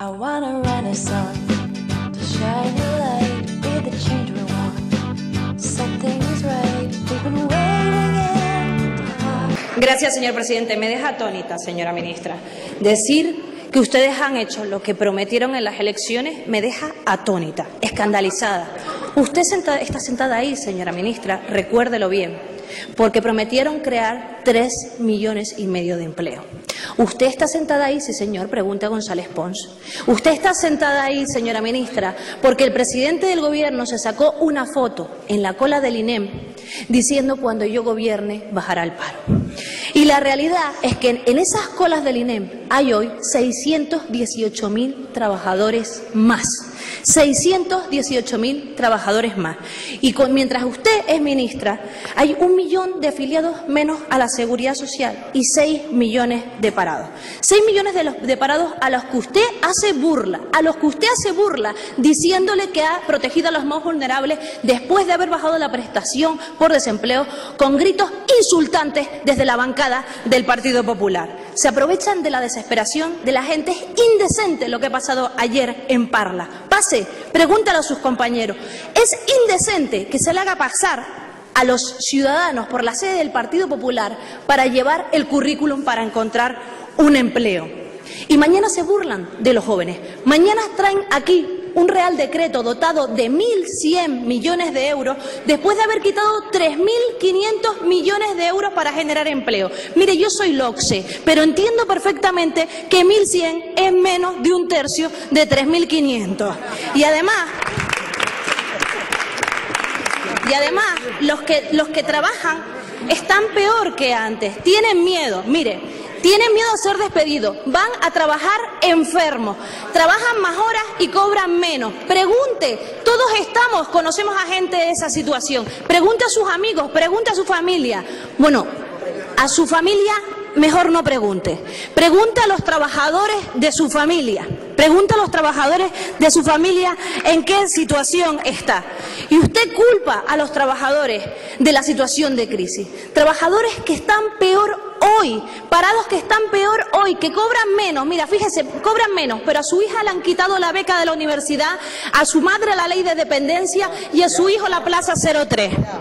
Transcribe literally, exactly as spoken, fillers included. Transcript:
I want a renaissance to shine a light, be the change we want, set things right, we've been waiting in time. Gracias, señor presidente. Me deja atónita, señora ministra. Decir que ustedes han hecho lo que prometieron en las elecciones me deja atónita, escandalizada. Usted senta, está sentada ahí, señora ministra, recuérdelo bien, porque prometieron crear tres millones y medio de empleo. Usted está sentada ahí, sí señor, pregunta a González Pons. Usted está sentada ahí, señora ministra, porque el presidente del gobierno se sacó una foto en la cola del INEM diciendo cuando yo gobierne bajará el paro. Y la realidad es que en esas colas del INEM hay hoy seiscientos dieciocho mil trabajadores más. seiscientos dieciocho mil trabajadores más. Y con, mientras usted es ministra, hay un millón de afiliados menos a la Seguridad Social y seis millones de parados. seis millones de, los, de parados a los que usted hace burla, a los que usted hace burla diciéndole que ha protegido a los más vulnerables después de haber bajado la prestación por desempleo con gritos insultantes desde la bancada del Partido Popular. Se aprovechan de la desesperación de la gente. Es indecente lo que ha pasado ayer en Parla. Pase, pregúntalo a sus compañeros. Es indecente que se le haga pasar a los ciudadanos por la sede del Partido Popular para llevar el currículum para encontrar un empleo. Y mañana se burlan de los jóvenes. Mañana traen aquí un Real Decreto dotado de mil cien millones de euros después de haber quitado tres mil quinientos millones de euros para generar empleo. Mire, yo soy LOCSE, pero entiendo perfectamente que mil cien es menos de un tercio de tres mil quinientos. Y además, y además los que, los que trabajan están peor que antes, tienen miedo. Mire, tienen miedo a ser despedidos, van a trabajar enfermos, trabajan más horas y cobran menos. Pregunte, todos estamos, conocemos a gente de esa situación. Pregunte a sus amigos, pregunte a su familia. Bueno, a su familia mejor no pregunte. Pregunte a los trabajadores de su familia. Pregunte a los trabajadores de su familia en qué situación está. Y usted culpa a los trabajadores de la situación de crisis. Trabajadores que están peor hoy, parados que están peor hoy, que cobran menos. Mira, fíjese, cobran menos, pero a su hija le han quitado la beca de la universidad, a su madre la ley de dependencia y a su hijo la plaza cero tres.